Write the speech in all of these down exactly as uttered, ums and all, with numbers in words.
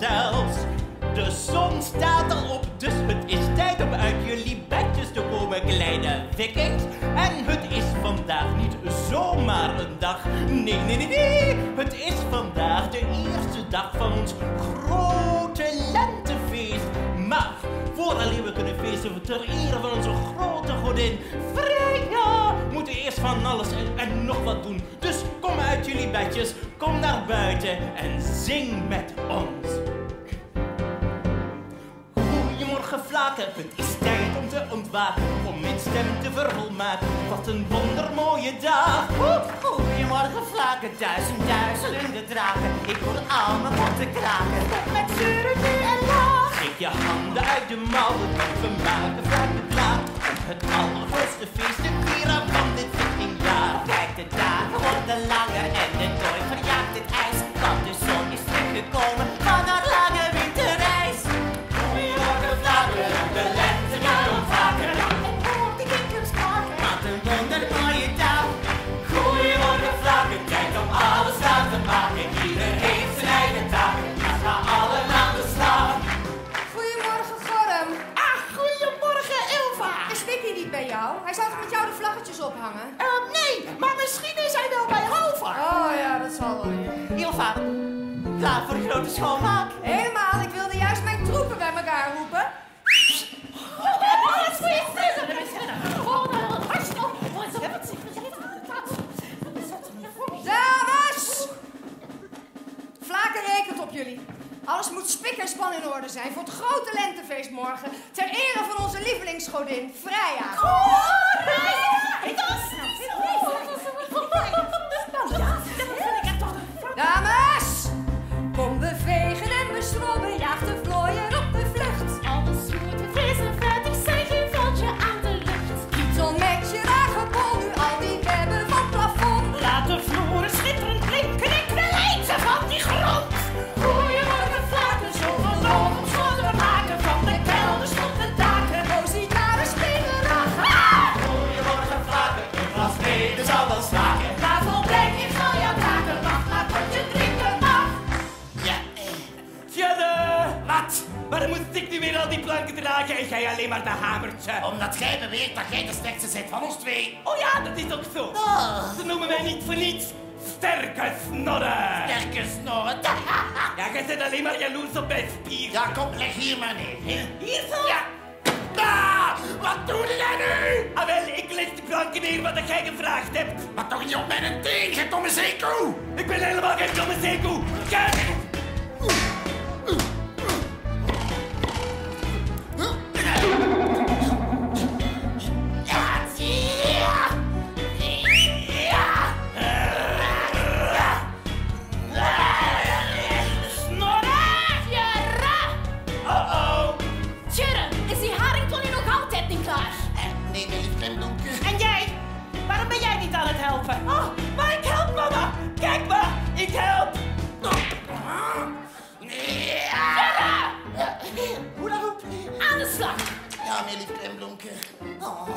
zelfs. De zon staat al op, dus het is tijd om uit jullie bedjes te komen, kleine vikkies. En het is vandaag niet zomaar een dag. Nee, nee, nee, nee. Het is vandaag de eerste dag van ons grote lentefeest. Maar vooraleer we kunnen feesten ter ere van onze grote godin Freya, moeten we eerst van alles en, en nog wat doen. Dus kom uit jullie bedjes, kom naar buiten en zing met ons. Goedemorgen Vlaken, het is tijd om te ontwaken, om mijn stem te vervolmaken. Wat een wondermooie dag. Goedemorgen Vlaken, duizend duizenden draken. Ik hoor allemaal potten kraken. Met zeuren nu en lach. Steek je handen uit de mouwen, want we maken Vlaken klaar. Om het allergrootste feest te vieren van dit vikingjaar. Kijk, de dagen worden langer en de dooi verjaagt het ijs. Want de zon is teruggekomen van haar lange winterreis. Goedemorgen Vlaken, de lente gaat ontwaken. En hoor de kikkers kraken. Wat een wondermooie dag. Goedemorgen Vlaken, tijd om alles aan te maken. Ieder heeft zijn eigen taken, maar ga allen aan de slag. Goedemorgen, Gorm. Ah, goedemorgen Ilva. Is Vicky niet bij jou? Hij zou toch met jou de vlaggetjes ophangen? Uh, nee, maar misschien is hij wel bij Hova. Oh ja, dat zal wel weer. Ilva, klaar voor de grote schoonmaak? Helemaal, ik wilde juist mijn troepen bij elkaar roepen. Dames! Vlaken rekent op jullie. Alles moet spik en span in orde zijn voor het grote lentefeest morgen. Ter ere van onze lievelingsgodin, Freya. Dames! Kom we vegen en we schrobben, jaag de vlooien op de vlucht. Alles moet en fris en vettig zijn, geen veldje aan de lucht. Kietel met je wagenbol, nu al die webben van het plafond. Laat de vloeren schitterend blinken, ik wil eten van die grond. Goedemorgen Vlaken, zoveel ogen zullen we maken. Van de kelders tot de daken. Rozitaren spelen lachen. Goedemorgen Vlaken, een glas mede zal wel smaken. Ga vol blijk in zal jou draken. Wacht maar tot je drinken mag. Ja, Tjadde! wat? Waarom moet ik nu weer al die planken dragen en jij alleen maar de hamertje? Omdat jij beweert dat jij de sterkste bent van ons twee. Oh ja, dat is ook zo. Oh, Ze noemen mij niet voor niets sterke snorren. sterke snorren. Ja, jij bent alleen maar jaloers op mijn spier. Ja, kom, leg hier maar neer. Hier zo? Ja. Ah, wat doe jij nu? Ah wel, ik leg de planken neer wat jij gevraagd hebt. Maar toch niet op mijn ding, je domme zeekoe. Ik ben helemaal geen domme zeekoe. Kijk! Ja, ja. Oh-oh. Tjurre, is die haringtonnie nog altijd niet klaar? Nee, mijn lief klemdoekje. En jij? Waarom ben jij niet aan het helpen? Oh, maar ik help, mama. Kijk maar, ik help. Hoe dan ook? Aan de slag. Ja, mijn lief klemblonken. Oh.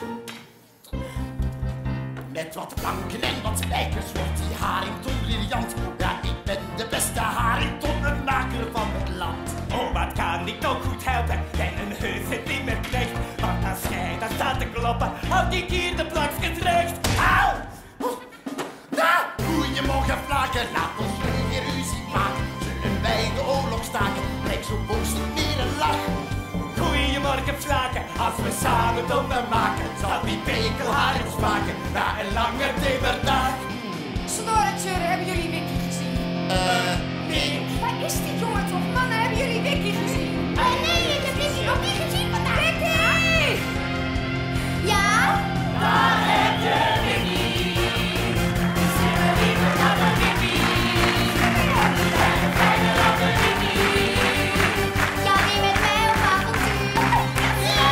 Met wat planken en wat spijkers wordt die harington briljant. Ja, ik ben de beste haringtonnenmaker van het land. Oh, wat kan ik toch goed helpen? Ben een heuse timmerknecht. Want als jij daar staat te kloppen, houd ik hier de plakjes recht. Auw! Nou, goeiemorgen Vlaken, laat ons nu weer ruzie maken. Zullen wij de oorlog staken? Lijk zo boos niet meer een lach. Goeiemorgen Vlaken, als we samen dommen maken, zal die pekelharing smaken na een lange timmerdag. Snorretje, hebben jullie Vicky gezien? Eh, nee. Waar is die jongen toch? Mannen, hebben jullie Vicky gezien? Oh nee, ik heb Vicky nog niet gezien vandaag. Vicky! Ja? Daar heb je Vicky. Zingen liever naar de Vicky. Fijne, fijne lange Vicky. Ja, wie met mij op avontuur? Ja!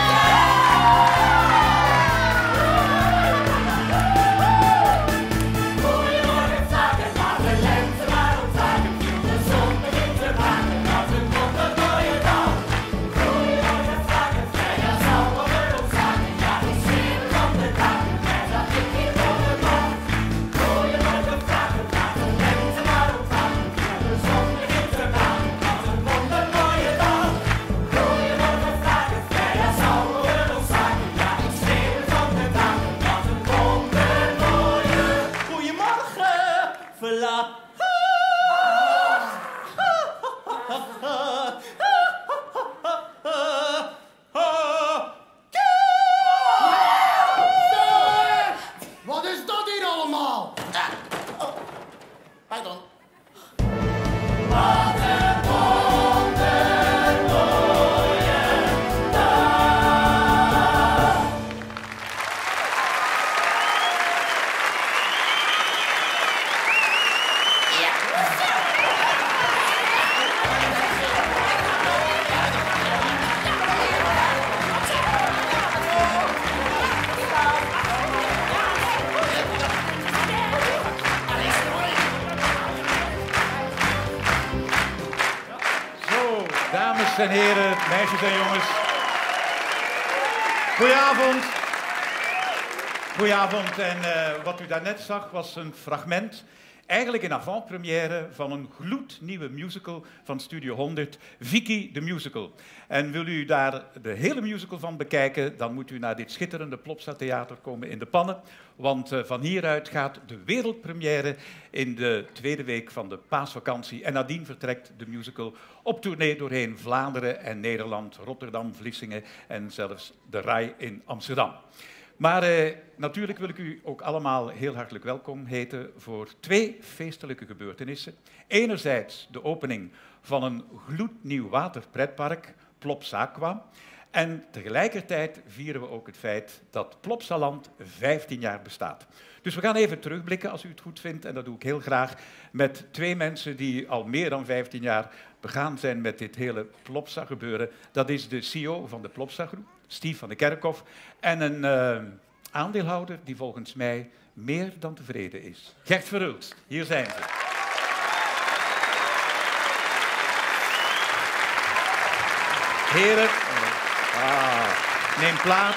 Goedemorgen Vlaken, laat de lente maar ontwaken. De zon begint te maken. Wat is dat hier allemaal? Oh, pardon. Dames en heren, meisjes en jongens. Goedenavond. Goedenavond. En uh, wat u daarnet zag was een fragment, eigenlijk in avant-première van een gloednieuwe musical van Studio honderd, Vicky the Musical. En wil u daar de hele musical van bekijken, dan moet u naar dit schitterende Plopsa Theater komen in de Pannen. Want uh, van hieruit gaat de wereldpremière in de tweede week van de paasvakantie. En nadien vertrekt de musical op tournee doorheen Vlaanderen en Nederland, Rotterdam, Vlissingen en zelfs de R A I in Amsterdam. Maar eh, natuurlijk wil ik u ook allemaal heel hartelijk welkom heten voor twee feestelijke gebeurtenissen. Enerzijds de opening van een gloednieuw waterpretpark, Plopsaqua. En tegelijkertijd vieren we ook het feit dat Plopsaland vijftien jaar bestaat. Dus we gaan even terugblikken, als u het goed vindt, en dat doe ik heel graag, met twee mensen die al meer dan vijftien jaar begaan zijn met dit hele Plopsa-gebeuren. Dat is de C E O van de Plopsa-groep, Steve van de Kerkhof, en een uh, aandeelhouder die volgens mij meer dan tevreden is. Gert Verhulst, hier zijn ze. Heren, ah, neem plaats.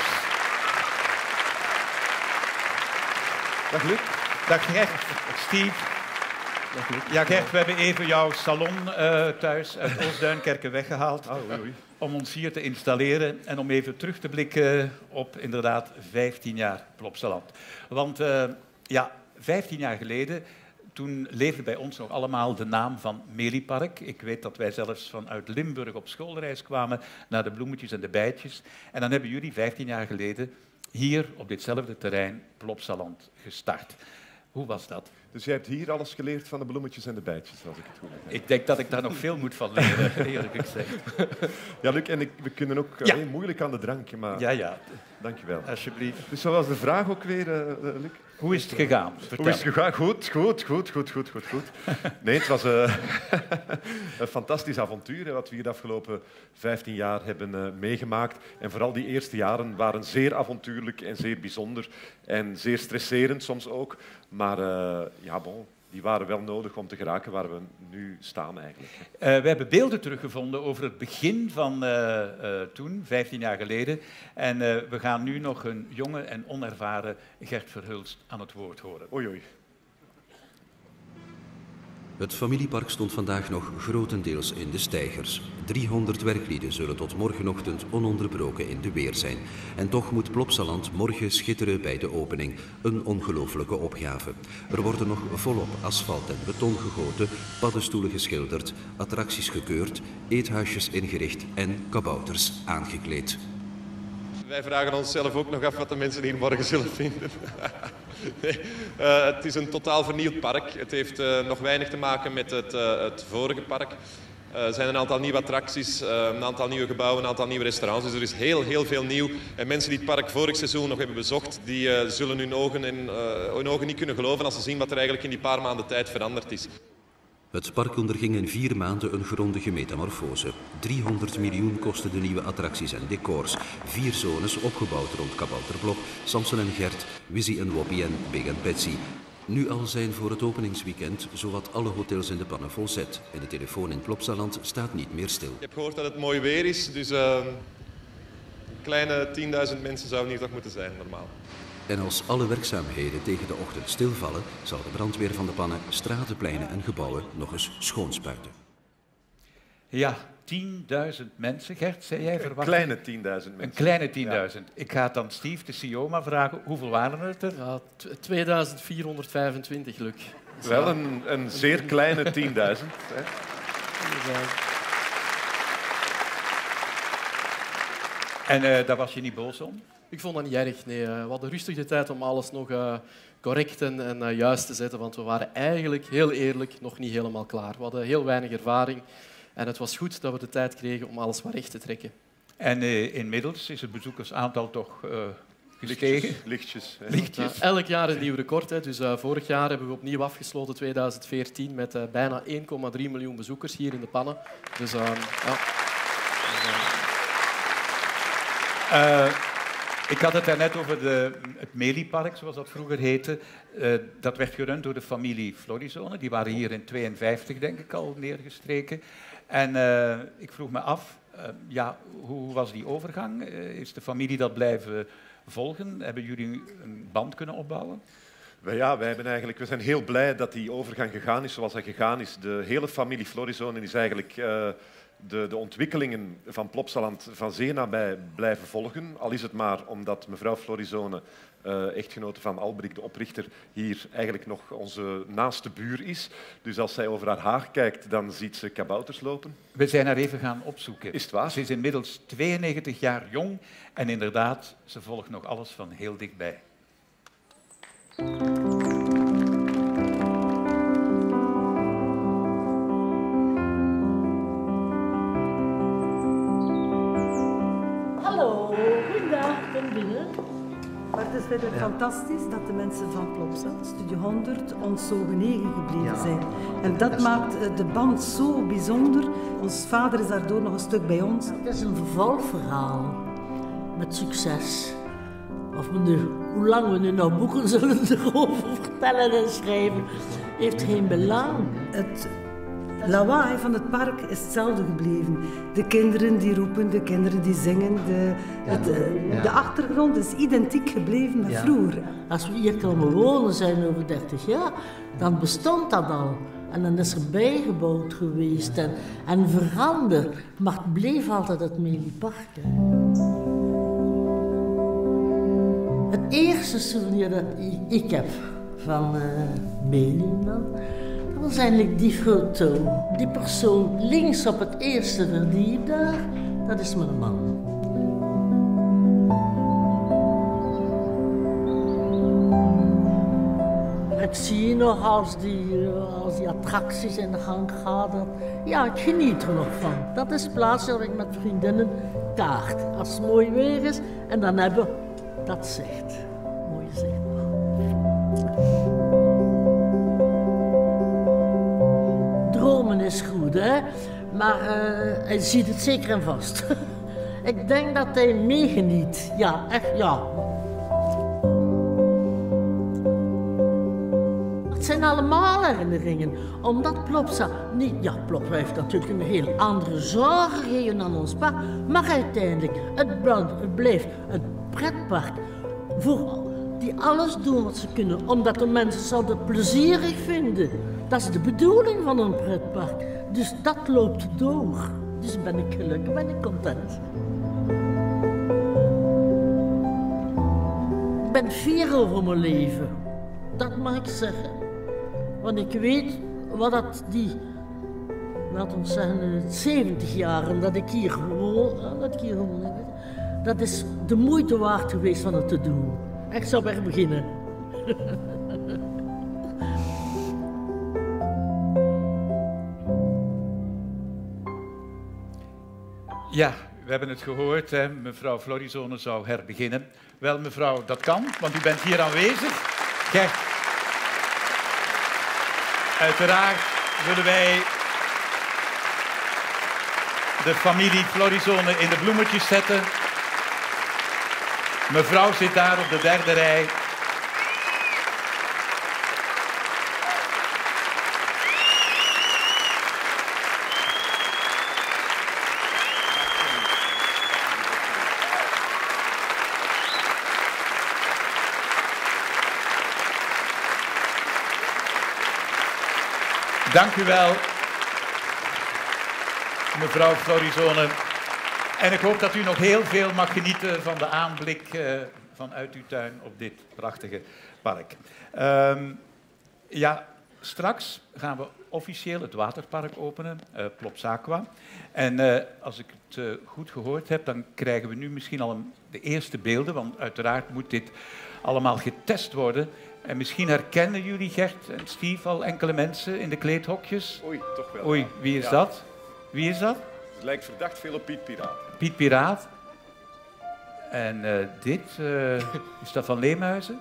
Dag Luc. Dag Gert. Steve. Dag Luc. Ja Gert, we hebben even jouw salon uh, thuis uit Oostduinkerke weggehaald. Oh, oei, oei. Om ons hier te installeren en om even terug te blikken op inderdaad vijftien jaar Plopsaland. Want uh, ja, vijftien jaar geleden, toen leefde bij ons nog allemaal de naam van Meliepark. Ik weet dat wij zelfs vanuit Limburg op schoolreis kwamen naar de bloemetjes en de bijtjes. En dan hebben jullie vijftien jaar geleden hier op ditzelfde terrein Plopsaland gestart. Hoe was dat? Dus jij hebt hier alles geleerd van de bloemetjes en de bijtjes, als ik het goed heb. Ik denk dat ik daar nog veel moet van leren, eerlijk gezegd. Ja, Luc, en ik, we kunnen ook ja. uh, moeilijk aan de drankje, maar... Ja, ja. Dankjewel. Alsjeblieft. Dus wat was de vraag ook weer, uh, uh, Luc? Hoe is het gegaan? Vertel. Hoe is het gegaan? Goed, goed, goed, goed, goed, goed, goed. Nee, het was uh, een fantastisch avontuur, hè, wat we hier de afgelopen vijftien jaar hebben uh, meegemaakt. En vooral die eerste jaren waren zeer avontuurlijk en zeer bijzonder. En zeer stresserend soms ook. Maar uh, ja, bon, die waren wel nodig om te geraken waar we nu staan eigenlijk. Uh, we hebben beelden teruggevonden over het begin van uh, uh, toen, vijftien jaar geleden. En uh, we gaan nu nog een jonge en onervaren Gert Verhulst aan het woord horen. Oei, oei. Het familiepark stond vandaag nog grotendeels in de steigers. driehonderd werklieden zullen tot morgenochtend ononderbroken in de weer zijn. En toch moet Plopsaland morgen schitteren bij de opening. Een ongelooflijke opgave. Er worden nog volop asfalt en beton gegoten, paddenstoelen geschilderd, attracties gekeurd, eethuisjes ingericht en kabouters aangekleed. Wij vragen onszelf ook nog af wat de mensen hier morgen zullen vinden. Nee, uh, het is een totaal vernieuwd park. Het heeft uh, nog weinig te maken met het, uh, het vorige park. Uh, er zijn een aantal nieuwe attracties, uh, een aantal nieuwe gebouwen, een aantal nieuwe restaurants. Dus er is heel, heel veel nieuw. En mensen die het park vorig seizoen nog hebben bezocht, die uh, zullen hun ogen, in, uh, hun ogen niet kunnen geloven als ze zien wat er eigenlijk in die paar maanden tijd veranderd is. Het park onderging in vier maanden een grondige metamorfose. driehonderd miljoen kosten de nieuwe attracties en decors. Vier zones opgebouwd rond Kabouterblok, Samson en Gert, Wizzy en Woppie en Big en Betsy. Nu al zijn voor het openingsweekend zowat alle hotels in de pannen volzet. En de telefoon in Plopsaland staat niet meer stil. Ik heb gehoord dat het mooi weer is, dus uh, een kleine tienduizend mensen zouden hier toch moeten zijn, normaal. En als alle werkzaamheden tegen de ochtend stilvallen, zal de brandweer van de pannen straten, pleinen en gebouwen nog eens schoonspuiten. Ja, tienduizend mensen, Gert, zei jij verwacht? Een kleine tienduizend mensen. Een kleine tienduizend. Ja. Ik ga het dan Steve, de C E O, maar vragen, hoeveel waren het er? Ja, tweeduizend vierhonderdvijfentwintig, Luc. Wel een, een zeer kleine tienduizend. En uh, daar was je niet boos om? Ik vond dat niet erg, nee. We hadden rustig de tijd om alles nog uh, correct en, en uh, juist te zetten, want we waren eigenlijk, heel eerlijk, nog niet helemaal klaar. We hadden heel weinig ervaring en het was goed dat we de tijd kregen om alles wat recht te trekken. En uh, inmiddels is het bezoekersaantal toch uh, gestegen? Lichtjes. Lichtjes, Lichtjes. Ja, elk jaar een nieuw record. Hè. Dus uh, vorig jaar hebben we opnieuw afgesloten, tweeduizend veertien, met uh, bijna één komma drie miljoen bezoekers hier in de Pannen. Dus, uh, ja. Uh, ik had het daarnet over de, het Meliepark, zoals dat vroeger heette. Uh, dat werd gerund door de familie Florizone. Die waren hier in tweeënvijftig, denk ik, al neergestreken. En uh, ik vroeg me af, uh, ja, hoe was die overgang? Uh, is de familie dat blijven volgen? Hebben jullie een band kunnen opbouwen? Ja, wij hebben eigenlijk, we zijn heel blij dat die overgang gegaan is zoals dat gegaan is. De hele familie Florizone is eigenlijk uh, de, de ontwikkelingen van Plopsaland van zeer nabij blijven volgen. Al is het maar omdat mevrouw Florizone, uh, echtgenote van Albrecht, de oprichter, hier eigenlijk nog onze naaste buur is. Dus als zij over haar haag kijkt, dan ziet ze kabouters lopen. We zijn haar even gaan opzoeken. Is het waar? Ze is inmiddels tweeënnegentig jaar jong en inderdaad, ze volgt nog alles van heel dichtbij. Hallo, goedendag, ik ben binnen. Maar het is verder ja. fantastisch dat de mensen van Plopsaland, Studio honderd, ons zo genegen gebleven ja. zijn. En dat maakt de band zo bijzonder. Ons vader is daardoor nog een stuk bij ons. Het is een vervolgverhaal met succes. Of we nu, hoe lang we nu nog boeken zullen erover vertellen en schrijven, heeft geen belang. Het lawaai van het park is hetzelfde gebleven. De kinderen die roepen, de kinderen die zingen. De, het, ja. de achtergrond is identiek gebleven met ja. vroeger. Als we hier komen wonen zijn over dertig jaar, dan bestond dat al. En dan is er bijgebouwd geweest en, en veranderd. Maar het bleef altijd het Meliepark. Het eerste souvenir dat ik heb van uh, Melie, dan, dat was eigenlijk die foto. Die persoon links op het eerste verdiep daar, dat is mijn man. Ik zie nog als die, als die attracties in de gang gaan. Dat, ja, ik geniet er nog van. Dat is plaats waar ik met vriendinnen kaart. Als het mooi weer is en dan hebben dat zicht. Mooi zicht. Dromen is goed, hè? Maar uh, hij ziet het zeker en vast. Ik denk dat hij meegeniet. Ja, echt, ja. Het zijn allemaal herinneringen, omdat Plopsa niet... Ja, Plopsa heeft natuurlijk een heel andere zorg gegeven aan ons park, maar uiteindelijk, het, het blijft een pretpark voor die alles doen wat ze kunnen, omdat de mensen het plezierig vinden. Dat is de bedoeling van een pretpark. Dus dat loopt door. Dus ben ik gelukkig, ben ik content. Ik ben fier over mijn leven. Dat mag ik zeggen. Want ik weet wat dat die, laten we zeggen, zeventig jaar dat ik hier woon, dat ik hier woon, dat is de moeite waard geweest van het te doen. Ik zou weer beginnen. Ja, we hebben het gehoord, hè. Mevrouw Florizone zou herbeginnen. Wel, mevrouw, dat kan, want u bent hier aanwezig. Kijk. Uiteraard willen wij de familie Florizone in de bloemetjes zetten. Mevrouw zit daar op de derde rij. Dank u wel, mevrouw Florizone. En ik hoop dat u nog heel veel mag genieten van de aanblik uh, vanuit uw tuin op dit prachtige park. Um, ja, straks gaan we officieel het waterpark openen, uh, Plopsaqua. En uh, als ik het uh, goed gehoord heb, dan krijgen we nu misschien al een, de eerste beelden, want uiteraard moet dit allemaal getest worden. En misschien herkennen jullie, Gert en Steve, al enkele mensen in de kleedhokjes. Oei, toch wel. Oei, wie is ja. dat? Wie is dat? Het lijkt verdacht veel op Piet Piraat. Piet Piraat. En uh, dit, uh, is dat van Leemhuizen?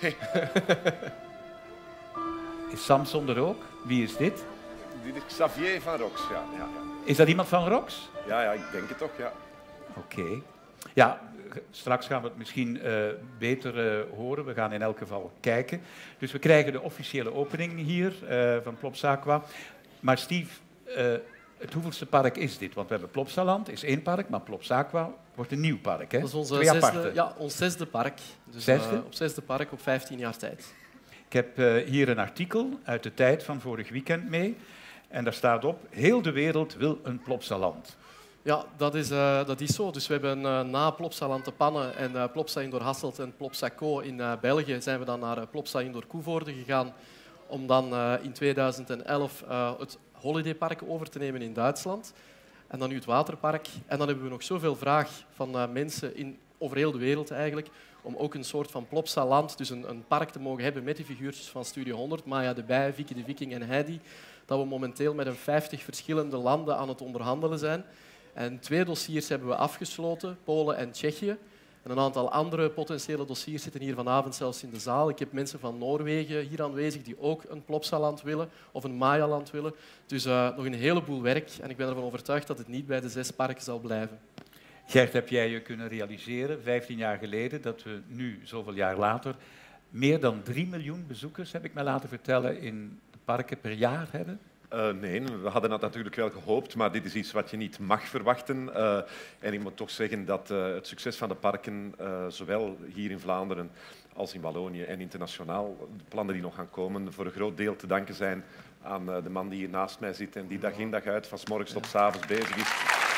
Is Samson er ook? Wie is dit? Dit is Xavier van Rox, ja. ja, ja. Is dat iemand van Rox? Ja, ja, ik denk het toch, ja. Oké. Okay. Ja, straks gaan we het misschien uh, beter uh, horen. We gaan in elk geval kijken. Dus we krijgen de officiële opening hier uh, van Plopsaqua. Maar Steve, uh, het hoeveelste park is dit? Want we hebben Plopsaland, is één park, maar Plopsaqua wordt een nieuw park, hè? Dat is onze Twee zesde, aparte. ja, ons zesde park. Dus, zesde? Uh, op zesde park op vijftien jaar tijd. Ik heb uh, hier een artikel uit de tijd van vorig weekend mee. En daar staat op, heel de wereld wil een Plopsaland. Ja, dat is, uh, dat is zo. Dus we hebben uh, na Plopsaland te Pannen en uh, Plopsa Indoor Hasselt en Plopsaco in uh, België zijn we dan naar uh, Plopsa Indoor Koevoorde gegaan om dan uh, in tweeduizend elf uh, het holidaypark over te nemen in Duitsland. En dan nu het waterpark. En dan hebben we nog zoveel vraag van uh, mensen in, over heel de wereld eigenlijk om ook een soort van Plopsaland, dus een, een park te mogen hebben met die figuurtjes van Studio honderd, Maya de Bij, Vicky de Viking en Heidi, dat we momenteel met een vijftig verschillende landen aan het onderhandelen zijn. En twee dossiers hebben we afgesloten, Polen en Tsjechië. En een aantal andere potentiële dossiers zitten hier vanavond zelfs in de zaal. Ik heb mensen van Noorwegen hier aanwezig die ook een Plopsaland willen of een Maya-land willen. Dus uh, nog een heleboel werk en ik ben ervan overtuigd dat het niet bij de zes parken zal blijven. Gert, heb jij je kunnen realiseren, vijftien jaar geleden, dat we nu, zoveel jaar later, meer dan drie miljoen bezoekers, heb ik me laten vertellen, in de parken per jaar hebben? Uh, nee, we hadden dat natuurlijk wel gehoopt, maar dit is iets wat je niet mag verwachten. Uh, en ik moet toch zeggen dat uh, het succes van de parken, uh, zowel hier in Vlaanderen als in Wallonië en internationaal, de plannen die nog gaan komen, voor een groot deel te danken zijn aan uh, de man die hier naast mij zit en die dag in dag uit, van 's morgens tot 's avonds bezig is.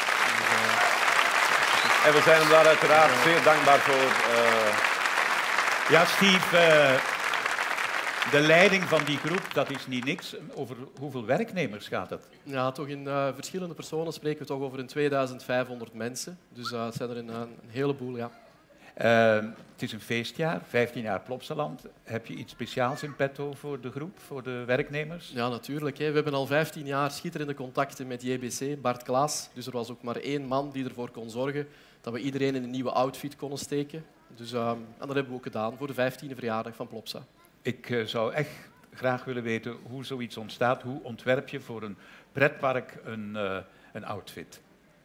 En we zijn hem daar uiteraard zeer dankbaar voor. Uh... Ja, Steve, uh, de leiding van die groep, dat is niet niks. Over hoeveel werknemers gaat het? Ja, toch in uh, verschillende personen spreken we toch over een tweeduizend vijfhonderd mensen. Dus uh, het zijn er een, een heleboel, ja. Uh, het is een feestjaar, vijftien jaar Plopsaland. Heb je iets speciaals in petto voor de groep, voor de werknemers? Ja, natuurlijk. Hè. We hebben al vijftien jaar schitterende contacten met J B C, Bart Klaas. Dus er was ook maar één man die ervoor kon zorgen dat we iedereen in een nieuwe outfit konden steken. Dus, uh, en dat hebben we ook gedaan voor de vijftiende verjaardag van Plopsa. Ik uh, zou echt graag willen weten hoe zoiets ontstaat. Hoe ontwerp je voor een pretpark een, uh, een outfit?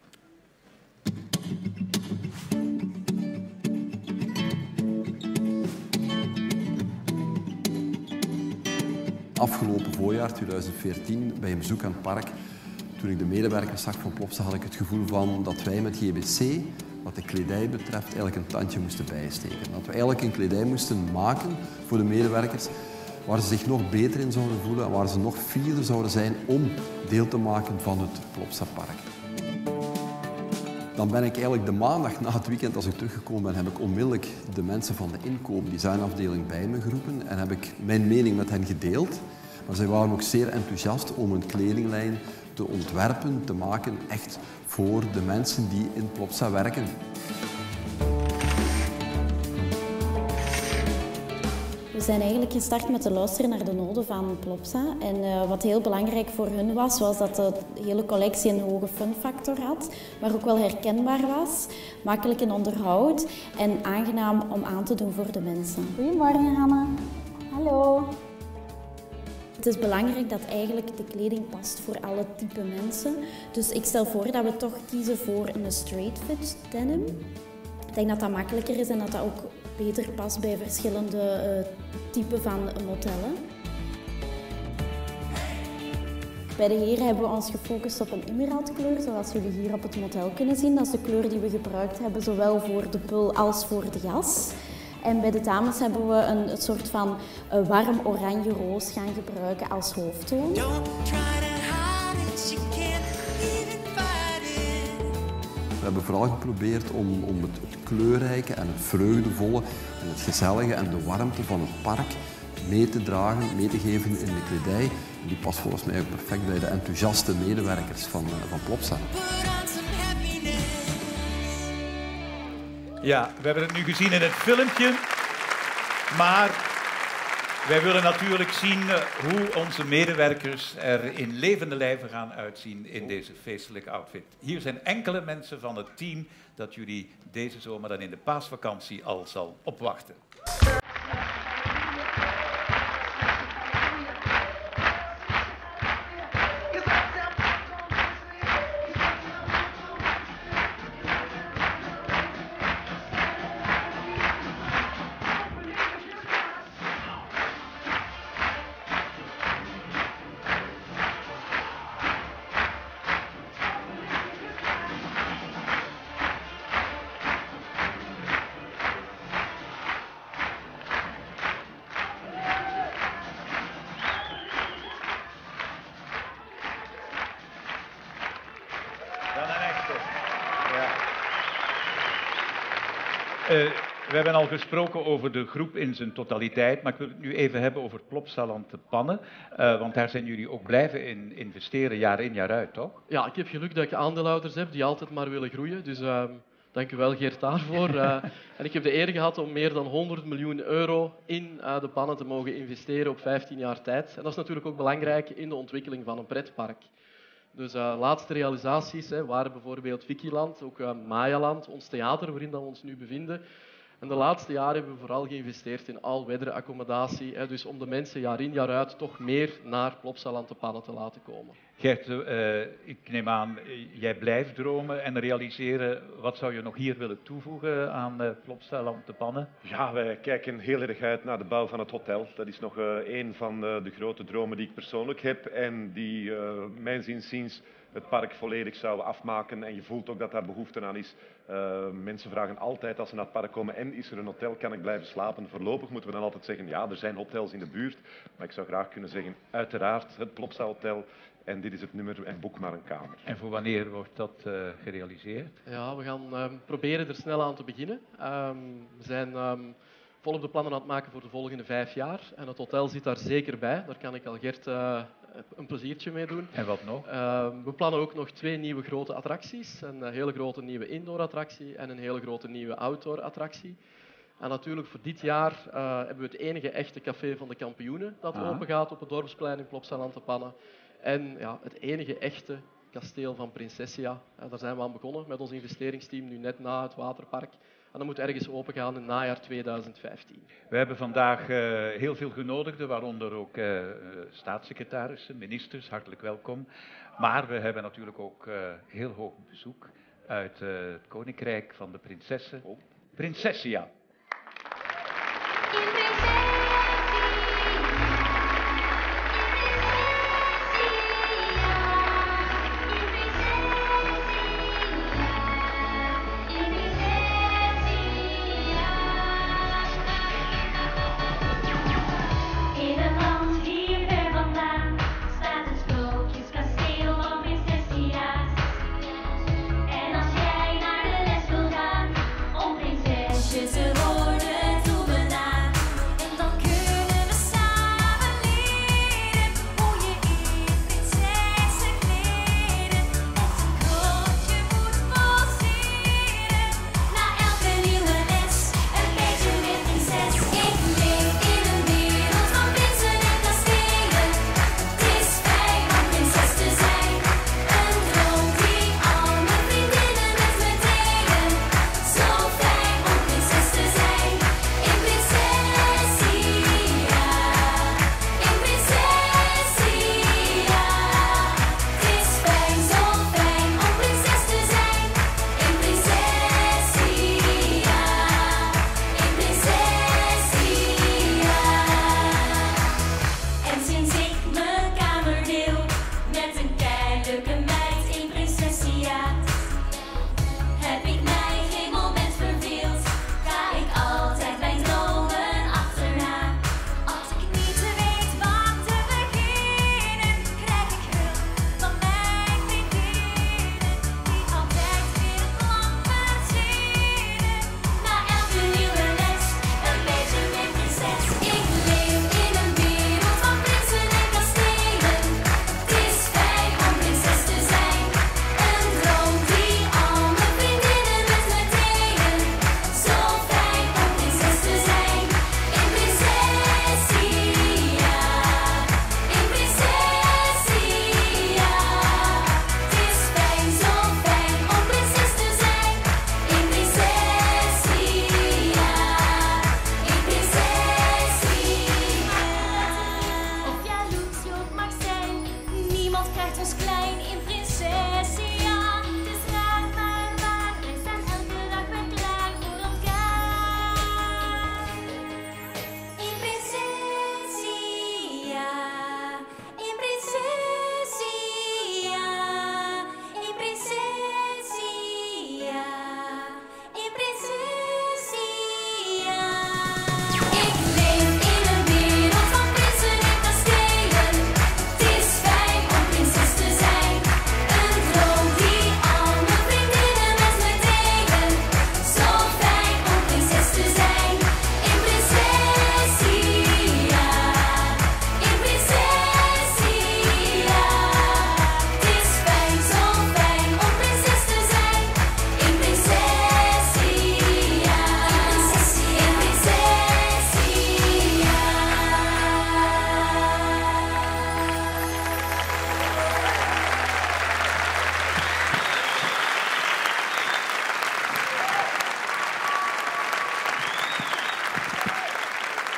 Afgelopen voorjaar, tweeduizend veertien, bij een bezoek aan het park, toen ik de medewerkers zag van Plopsa, had ik het gevoel van dat wij met J B C, wat de kledij betreft, eigenlijk een tandje moesten bijsteken. Dat we eigenlijk een kledij moesten maken voor de medewerkers waar ze zich nog beter in zouden voelen en waar ze nog fieler zouden zijn om deel te maken van het Plopsa-park. Dan ben ik eigenlijk de maandag na het weekend, als ik teruggekomen ben, heb ik onmiddellijk de mensen van de inkoop, designafdeling, bij me geroepen en heb ik mijn mening met hen gedeeld. Maar zij waren ook zeer enthousiast om een kledinglijn te ontwerpen, te maken, echt voor de mensen die in Plopsa werken. We zijn eigenlijk gestart met te luisteren naar de noden van Plopsa. En uh, wat heel belangrijk voor hun was, was dat de hele collectie een hoge funfactor had, maar ook wel herkenbaar was, makkelijk in onderhoud en aangenaam om aan te doen voor de mensen. Goedemorgen, Hanna. Hallo. Het is belangrijk dat eigenlijk de kleding past voor alle type mensen. Dus ik stel voor dat we toch kiezen voor een straight fit denim. Ik denk dat dat makkelijker is en dat dat ook beter past bij verschillende uh, typen van modellen. Bij de heren hebben we ons gefocust op een emeraldkleur, zoals jullie hier op het model kunnen zien. Dat is de kleur die we gebruikt hebben, zowel voor de pul als voor de jas. En bij de dames hebben we een, een soort van uh, warm oranje roos gaan gebruiken als hoofdtoon. We hebben vooral geprobeerd om, om het, het kleurrijke en het vreugdevolle en het gezellige en de warmte van het park mee te dragen, mee te geven in de kledij. En die past volgens mij ook perfect bij de enthousiaste medewerkers van, uh, van Plopsa. Ja, we hebben het nu gezien in het filmpje, maar wij willen natuurlijk zien hoe onze medewerkers er in levende lijven gaan uitzien in deze feestelijke outfit. Hier zijn enkele mensen van het team dat jullie deze zomer dan in de paasvakantie al zal opwachten. Uh, we hebben al gesproken over de groep in zijn totaliteit, maar ik wil het nu even hebben over Plopsaland de Pannen. Uh, want daar zijn jullie ook blijven in investeren, jaar in jaar uit, toch? Ja, ik heb geluk dat ik aandeelhouders heb die altijd maar willen groeien. Dus uh, dank u wel, Geert, daarvoor. Uh, en ik heb de eer gehad om meer dan honderd miljoen euro in uh, de Pannen te mogen investeren op vijftien jaar tijd. En dat is natuurlijk ook belangrijk in de ontwikkeling van een pretpark. Dus uh, laatste realisaties hè, waren bijvoorbeeld Vikiland, ook uh, Mayaland, ons theater waarin dat we ons nu bevinden. En de laatste jaren hebben we vooral geïnvesteerd in all-weather accommodatie, hè, dus om de mensen jaar in jaar uit toch meer naar Plopsaland de Pannen te laten komen. Gert, uh, ik neem aan, jij blijft dromen en realiseren. Wat zou je nog hier willen toevoegen aan uh, Plopsaland de Pannen? Ja, wij kijken heel erg uit naar de bouw van het hotel. Dat is nog uh, een van uh, de grote dromen die ik persoonlijk heb en die uh, mijns inziens het park volledig zouden afmaken. En je voelt ook dat daar behoefte aan is. Uh, mensen vragen altijd als ze naar het park komen, en is er een hotel, kan ik blijven slapen? Voorlopig moeten we dan altijd zeggen, ja, er zijn hotels in de buurt. Maar ik zou graag kunnen zeggen, uiteraard het Plopsa Hotel. En dit is het nummer en boek maar een kamer. En voor wanneer wordt dat uh, gerealiseerd? Ja, we gaan um, proberen er snel aan te beginnen. Um, we zijn um, volop de plannen aan het maken voor de volgende vijf jaar. En het hotel zit daar zeker bij. Daar kan ik al Gert uh, een pleziertje mee doen. En wat nog? Uh, we plannen ook nog twee nieuwe grote attracties. Een hele grote nieuwe indoor-attractie en een hele grote nieuwe outdoor-attractie. En natuurlijk voor dit jaar uh, hebben we het enige echte café van de kampioenen dat ah. open gaat op het dorpsplein in Plopsaland de Pannen. En ja, het enige echte kasteel van Prinsessia. Uh, daar zijn we aan begonnen met ons investeringsteam, nu net na het waterpark. En dat moet ergens opengaan in het najaar tweeduizend vijftien. We hebben vandaag uh, heel veel genodigden, waaronder ook uh, staatssecretarissen, ministers, hartelijk welkom. Maar we hebben natuurlijk ook uh, heel hoog bezoek uit uh, het Koninkrijk van de Prinsessen. Oh. Prinsessia. Ze worden toebenaar.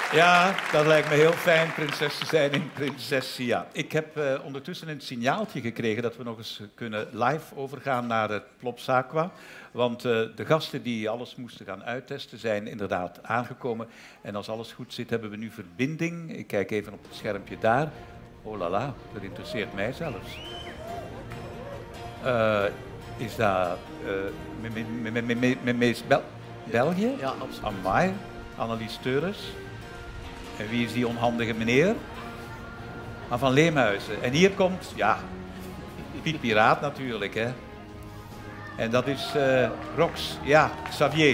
Ja, dat lijkt me heel fijn, prinses te zijn in Prinses Sia. Ik heb uh, ondertussen een signaaltje gekregen dat we nog eens kunnen live overgaan naar het Plops Aqua. Want uh, de gasten die alles moesten gaan uittesten zijn inderdaad aangekomen. En als alles goed zit, hebben we nu verbinding. Ik kijk even op het schermpje daar. Oh la la, dat interesseert mij zelfs. Uh, is dat uh, Bel België? Ja, absoluut. Amai, Annelies Teures. En wie is die onhandige meneer? Maar van Leemhuizen. En hier komt, ja, Piet Piraat natuurlijk, hè. En dat is uh, Rox, ja, Xavier.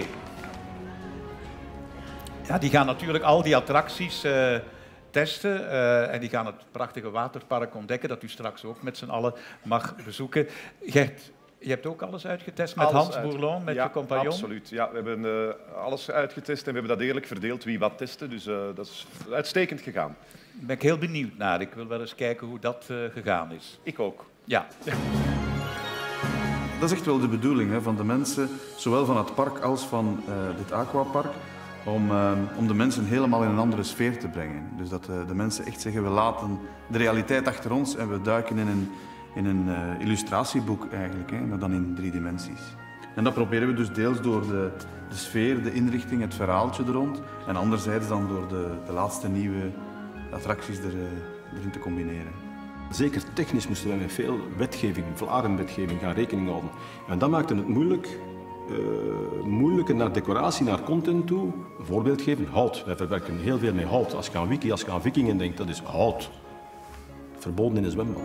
Ja, die gaan natuurlijk al die attracties uh, testen. Uh, en die gaan het prachtige waterpark ontdekken, dat u straks ook met z'n allen mag bezoeken. Gert, je hebt ook alles uitgetest met alles Hans uit... Bourlon, met ja, je compagnon? Absoluut. Ja, we hebben uh, alles uitgetest en we hebben dat eerlijk verdeeld wie wat testte. Dus uh, dat is uitstekend gegaan. Daar ben ik heel benieuwd naar. Ik wil wel eens kijken hoe dat uh, gegaan is. Ik ook. Ja. Dat is echt wel de bedoeling, hè, van de mensen, zowel van het park als van uh, dit aquapark, om, uh, om de mensen helemaal in een andere sfeer te brengen. Dus dat uh, de mensen echt zeggen, we laten de realiteit achter ons en we duiken in een, in een uh, illustratieboek eigenlijk, hè, maar dan in drie dimensies. En dat proberen we dus deels door de, de sfeer, de inrichting, het verhaaltje er rond, en anderzijds dan door de, de laatste nieuwe attracties er, uh, erin te combineren. Zeker technisch moesten wij met veel wetgeving, Vlarenwetgeving, gaan rekening houden. En dat maakte het moeilijk, uh, moeilijker naar decoratie, naar content toe. Een voorbeeld geven, hout. Wij verwerken heel veel met hout. Als je aan wiki, als je aan vikingen denkt, dat is hout. Verboden in een zwembad.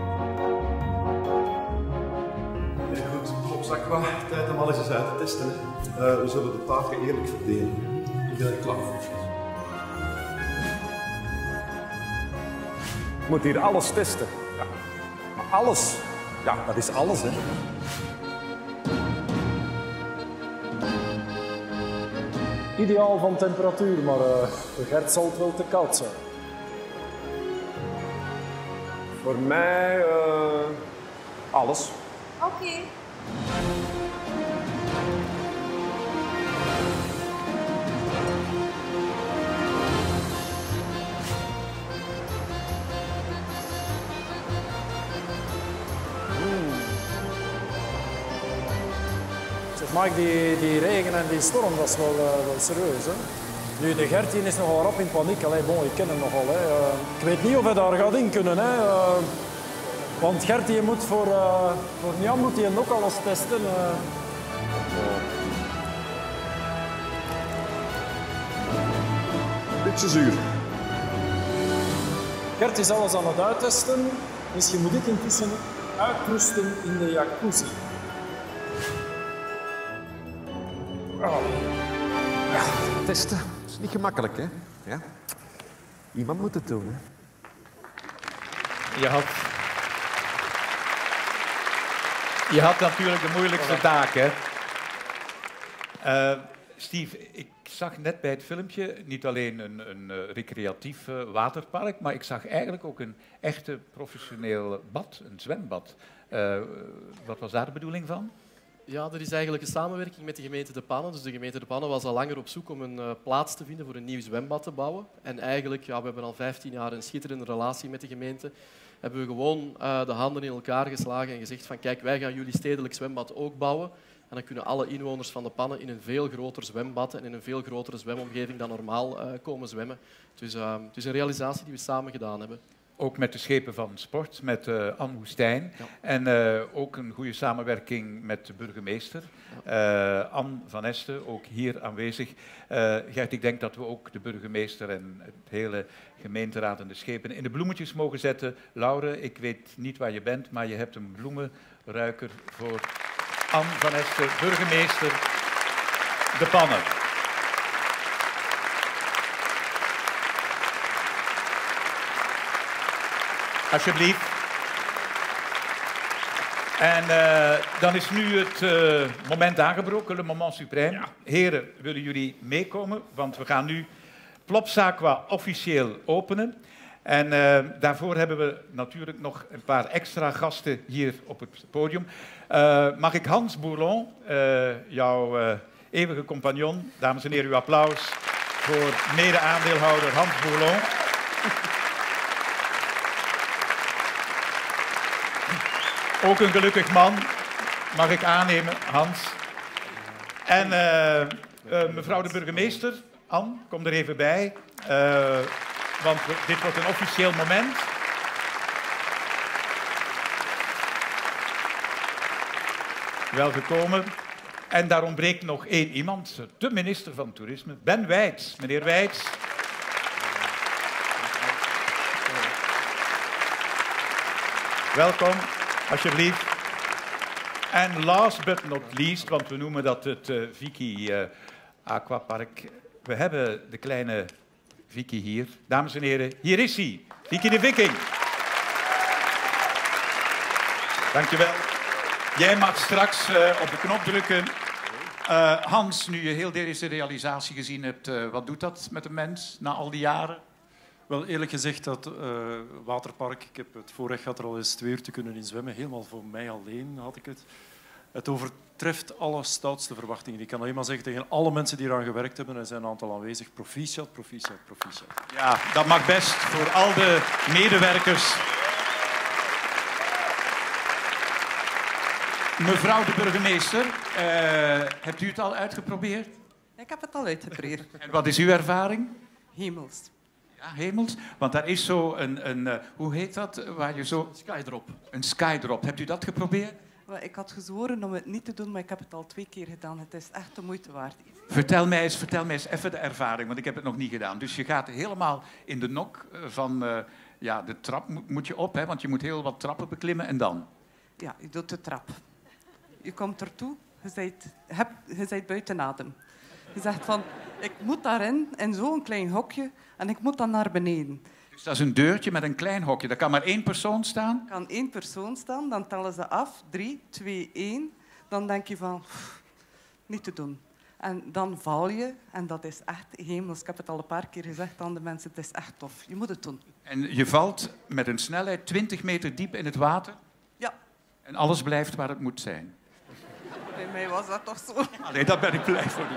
Ja, goed, Plops Aqua, tijd om alles eens uit te testen. Uh, we zullen de taken eerlijk verdelen. Ik ben er klaar voor. Je moet hier alles testen. Ja. Maar alles, ja, dat is alles, hè. Ideaal van temperatuur, maar uh, voor Gert zal het wel te koud zijn. Voor mij uh, alles. Oké. Okay. Mike, die, die regen en die storm, dat is wel, uh, wel serieus. Hè? Nu, de Gert is nogal rap in paniek. Allee, bon, ik ken hem nogal. Hè. Uh, ik weet niet of hij daar gaat in kunnen. Hè. Uh, want Gert die moet voor, uh, voor Jan moet hij ook alles testen. Uh. Beetje zuur. Gert is alles aan het uittesten. Dus je moet dit intussen uitrusten in de jacuzzi. Oh. Ja, testen is niet gemakkelijk, hè? Ja. Iemand moet het doen, hè? Je had, je had natuurlijk de moeilijkste taak, hè? Uh, Steve, ik zag net bij het filmpje niet alleen een, een uh, recreatief uh, waterpark, maar ik zag eigenlijk ook een echte professioneel bad, een zwembad. Uh, wat was daar de bedoeling van? Ja, er is eigenlijk een samenwerking met de gemeente De Pannen. Dus de gemeente De Pannen was al langer op zoek om een uh, plaats te vinden voor een nieuw zwembad te bouwen. En eigenlijk, ja, we hebben al vijftien jaar een schitterende relatie met de gemeente. Hebben we gewoon uh, de handen in elkaar geslagen en gezegd van kijk, wij gaan jullie stedelijk zwembad ook bouwen. En dan kunnen alle inwoners van De Pannen in een veel groter zwembad en in een veel grotere zwemomgeving dan normaal uh, komen zwemmen. Dus uh, het is een realisatie die we samen gedaan hebben. Ook met de schepen van sport, met uh, Anne Woestijn. Ja. En uh, ook een goede samenwerking met de burgemeester. Ja. Uh, Anne van Esten, ook hier aanwezig. Uh, Gert, ik denk dat we ook de burgemeester en het hele gemeenteraad en de schepen in de bloemetjes mogen zetten. Laure, ik weet niet waar je bent, maar je hebt een bloemenruiker voor Anne van Esten, burgemeester De Pannen. Alsjeblieft. En uh, dan is nu het uh, moment aangebroken, le moment suprême. Ja. Heren, willen jullie meekomen? Want we gaan nu Plops Aqua officieel openen. En uh, daarvoor hebben we natuurlijk nog een paar extra gasten hier op het podium. Uh, mag ik Hans Bourlon, uh, jouw uh, eeuwige compagnon, dames en heren, uw applaus voor mede-aandeelhouder Hans Bourlon. Ook een gelukkig man, mag ik aannemen, Hans. En uh, uh, mevrouw de burgemeester, Anne, kom er even bij. Uh, want dit wordt een officieel moment. Welgekomen. En daar ontbreekt nog één iemand, de minister van Toerisme, Ben Wijts. Meneer Wijts. Welkom, alsjeblieft. En last but not least, want we noemen dat het uh, Vicky uh, Aquapark. We hebben de kleine Vicky hier. Dames en heren, hier is hij. Vicky de Viking. Dankjewel. Jij mag straks uh, op de knop drukken. Uh, Hans, nu je heel deze realisatie gezien hebt, uh, wat doet dat met een mens na al die jaren? Wel, eerlijk gezegd, dat uh, waterpark, ik heb het voorrecht gehad er al eens twee uur te kunnen in zwemmen. Helemaal voor mij alleen had ik het. Het overtreft alle stoutste verwachtingen. Ik kan alleen maar zeggen tegen alle mensen die eraan gewerkt hebben, er zijn een aantal aanwezig, proficiat, proficiat, proficiat. Ja, dat mag best voor al de medewerkers. Mevrouw de burgemeester, uh, hebt u het al uitgeprobeerd? Ik heb het al uitgeprobeerd. En wat is uw ervaring? Hemels. Ja, hemels. Want daar is zo een, een uh, hoe heet dat? Waar je zo... Een skydrop. Een skydrop. Hebt u dat geprobeerd? Well, ik had gezworen om het niet te doen, maar ik heb het al twee keer gedaan. Het is echt de moeite waard. Vertel mij eens, vertel mij eens even de ervaring, want ik heb het nog niet gedaan. Dus je gaat helemaal in de nok van... Uh, ja, de trap moet, moet je op, hè, want je moet heel wat trappen beklimmen en dan? Ja, je doet de trap. Je komt ertoe, je bent, heb, je bent buiten adem. Je zegt van, ik moet daarin, in zo'n klein hokje, en ik moet dan naar beneden. Dus dat is een deurtje met een klein hokje. Daar kan maar één persoon staan? Er kan één persoon staan, dan tellen ze af. Drie, twee, één. Dan denk je van, pff, niet te doen. En dan val je, en dat is echt hemels. Ik heb het al een paar keer gezegd aan de mensen, het is echt tof. Je moet het doen. En je valt met een snelheid twintig meter diep in het water? Ja. En alles blijft waar het moet zijn? Bij mij was dat toch zo. Allee, daar ben ik blij voor u.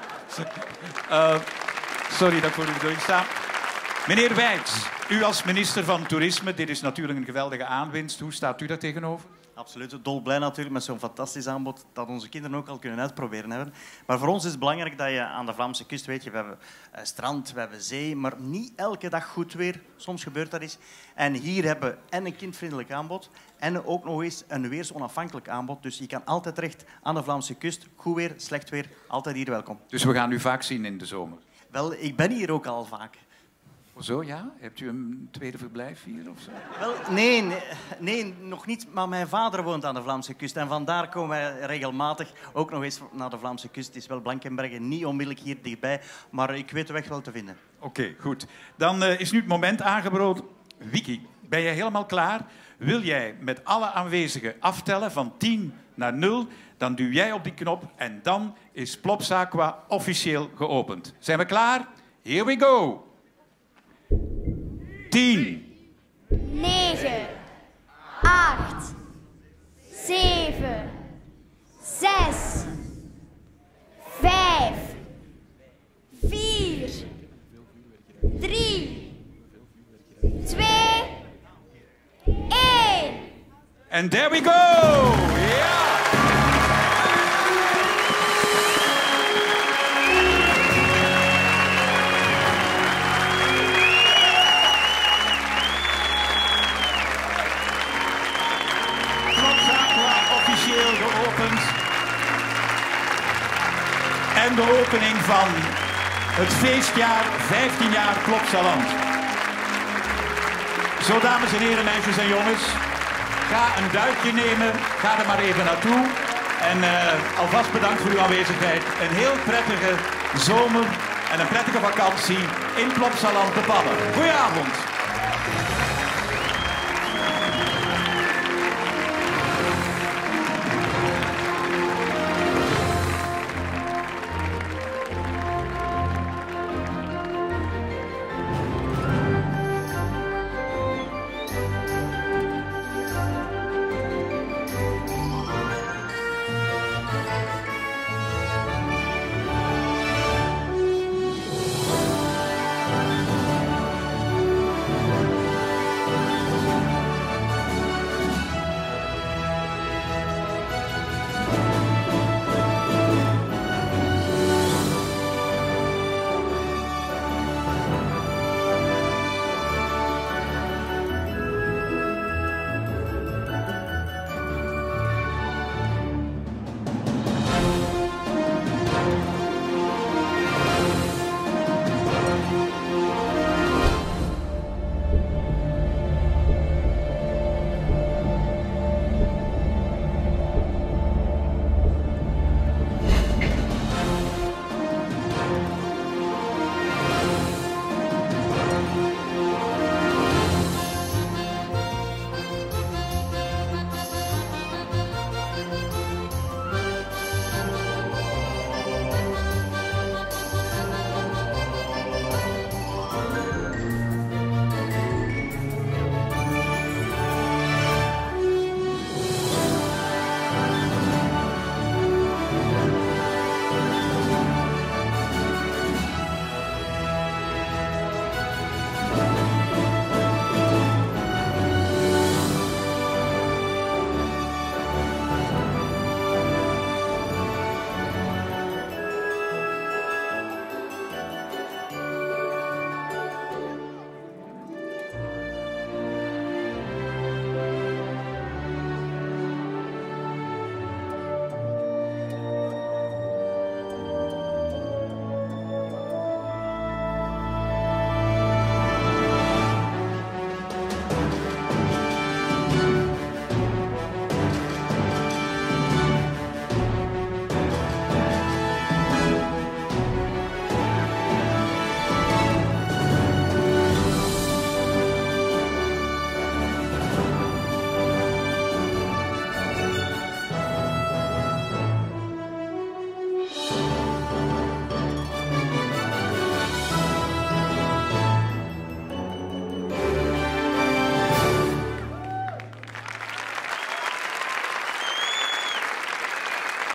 Uh, sorry dat ik voor u bedoeling sta. Meneer Wijts, u als minister van Toerisme, dit is natuurlijk een geweldige aanwinst. Hoe staat u daar tegenover? Absoluut, dolblij natuurlijk met zo'n fantastisch aanbod dat onze kinderen ook al kunnen uitproberen hebben. Maar voor ons is het belangrijk dat je aan de Vlaamse kust weet, je, we hebben uh, strand, we hebben zee, maar niet elke dag goed weer. Soms gebeurt dat eens. En hier hebben we en een kindvriendelijk aanbod en ook nog eens een weersonafhankelijk aanbod. Dus je kan altijd terecht aan de Vlaamse kust. Goed weer, slecht weer, altijd hier welkom. Dus we gaan u vaak zien in de zomer? Wel, ik ben hier ook al vaak. Zo, ja? Hebt u een tweede verblijf hier of zo? Wel, nee, nee, nee, nog niet. Maar mijn vader woont aan de Vlaamse kust. En vandaar komen wij regelmatig ook nog eens naar de Vlaamse kust. Het is wel Blankenbergen, niet onmiddellijk hier dichtbij. Maar ik weet de weg wel te vinden. Oké, okay, goed. Dan uh, is nu het moment aangebroken. Vicky, ben jij helemaal klaar? Wil jij met alle aanwezigen aftellen van tien naar nul? Dan duw jij op die knop en dan is Plopsa Aqua officieel geopend. Zijn we klaar? Here we go! tien. negen. acht. zeven. zes. vijf. vier. drie. twee. één. And there we go! Ja! Geopend. En de opening van het feestjaar vijftien jaar Plopsaland. Zo, dames en heren, meisjes en jongens. Ga een duikje nemen. Ga er maar even naartoe. En uh, alvast bedankt voor uw aanwezigheid. Een heel prettige zomer en een prettige vakantie in Plopsaland te Pannen. Goedenavond.